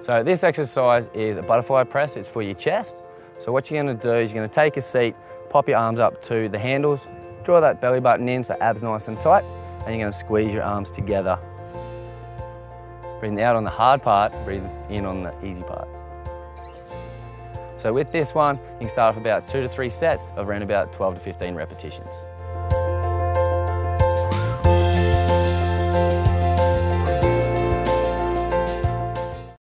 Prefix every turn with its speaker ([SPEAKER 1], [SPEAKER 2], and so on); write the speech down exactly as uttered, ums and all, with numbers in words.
[SPEAKER 1] So this exercise is a butterfly press, it's for your chest. So what you're gonna do is you're gonna take a seat, pop your arms up to the handles, draw that belly button in so abs nice and tight, and you're gonna squeeze your arms together. Breathe out on the hard part, breathe in on the easy part. So with this one, you can start off about two to three sets of around about twelve to fifteen repetitions.